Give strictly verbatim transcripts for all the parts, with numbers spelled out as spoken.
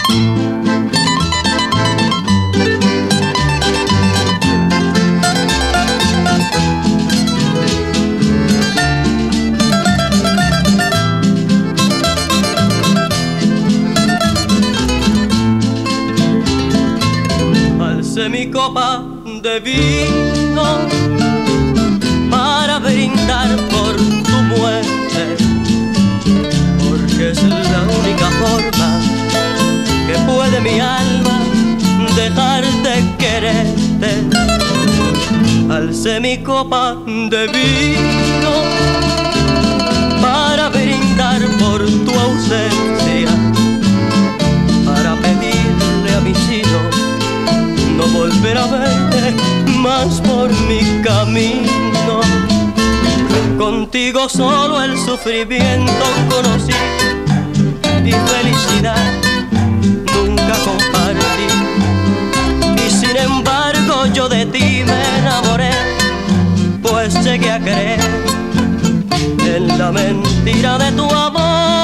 Mi copa de vino para brindar por tu muerte, porque es la única forma que puede mi alma dejar de quererte. Alcé mi copa de vino para brindar por tu ausencia, para pedirle a mi cielo no volver a verte más por mi camino. Contigo solo el sufrimiento conocí y felicidad nunca compartí. Y sin embargo yo de ti me enamoré, pues llegué a creer en la mentira de tu amor.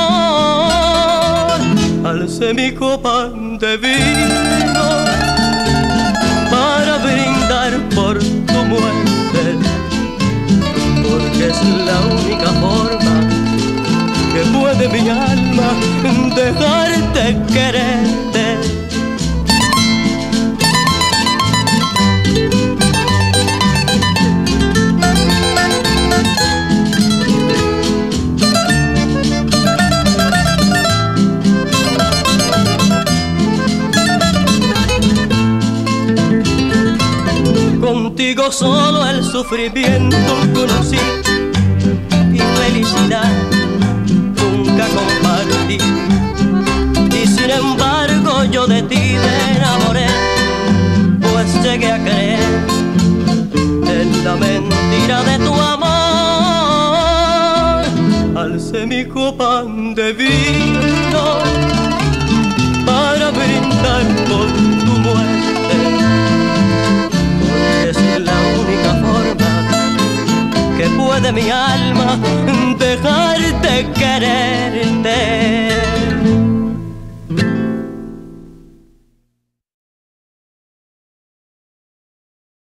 Alcé mi copa de vino para brindar por tu muerte, porque es la única forma que puede mi alma dejarte quererte. Contigo solo el sufrimiento conocí y felicidad nunca compartí. Y sin embargo yo de ti me enamoré, pues llegué a creer en la mentira de tu amor. Alcé mi copa de vino para brindar por tu muerte, es la única forma que puede mi alma